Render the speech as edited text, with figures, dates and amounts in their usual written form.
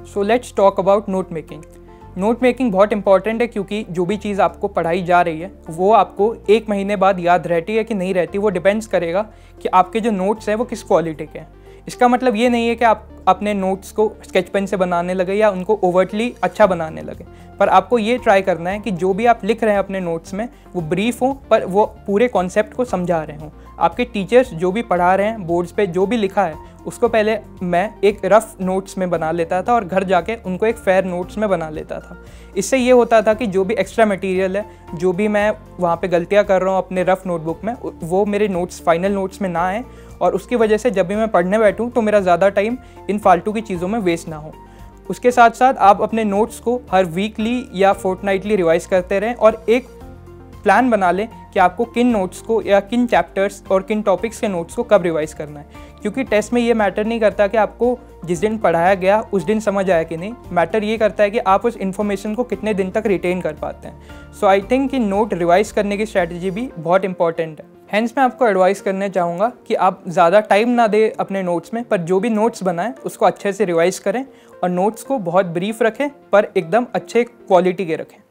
So let's talk about note making. Note making बहुत important है क्योंकि जो भी चीज़ आपको पढ़ाई जा रही है वो आपको 1 महीने बाद याद रहती है कि नहीं रहती, वो डिपेंड्स करेगा कि आपके जो नोट्स हैं वो किस क्वालिटी के हैं। इसका मतलब ये नहीं है कि आप अपने नोट्स को स्केच पेन से बनाने लगे या उनको ओवर्टली अच्छा बनाने लगे, पर आपको ये ट्राई करना है कि जो भी आप लिख रहे हैं अपने नोट्स में वो ब्रीफ हो पर वो पूरे कॉन्सेप्ट को समझा रहे हों। आपके टीचर्स जो भी पढ़ा रहे हैं बोर्ड्स पे जो भी लिखा है उसको पहले मैं एक रफ़ नोट्स में बना लेता था और घर जाके उनको एक फेयर नोट्स में बना लेता था। इससे ये होता था कि जो भी एक्स्ट्रा मटेरियल है, जो भी मैं वहाँ पे गलतियाँ कर रहा हूँ अपने रफ़ नोटबुक में, वो मेरे नोट्स फाइनल नोट्स में ना आए और उसकी वजह से जब भी मैं पढ़ने बैठूँ तो मेरा ज़्यादा टाइम इन फालतू की चीज़ों में वेस्ट ना हो। उसके साथ साथ आप अपने नोट्स को हर वीकली या फोर्टनाइटली रिवाइज करते रहें और एक प्लान बना लें कि आपको किन नोट्स को या किन चैप्टर्स और किन टॉपिक्स के नोट्स को कब रिवाइज करना है। क्योंकि टेस्ट में ये मैटर नहीं करता कि आपको जिस दिन पढ़ाया गया उस दिन समझ आया कि नहीं, मैटर ये करता है कि आप उस इन्फॉर्मेशन को कितने दिन तक रिटेन कर पाते हैं। सो आई थिंक कि नोट रिवाइज करने की स्ट्रैटेजी भी बहुत इंपॉर्टेंट है। हैंस मैं आपको एडवाइस करना चाहूँगा कि आप ज़्यादा टाइम ना दें अपने नोट्स में, पर जो भी नोट्स बनाएं उसको अच्छे से रिवाइज करें और नोट्स को बहुत ब्रीफ रखें पर एकदम अच्छे क्वालिटी के रखें।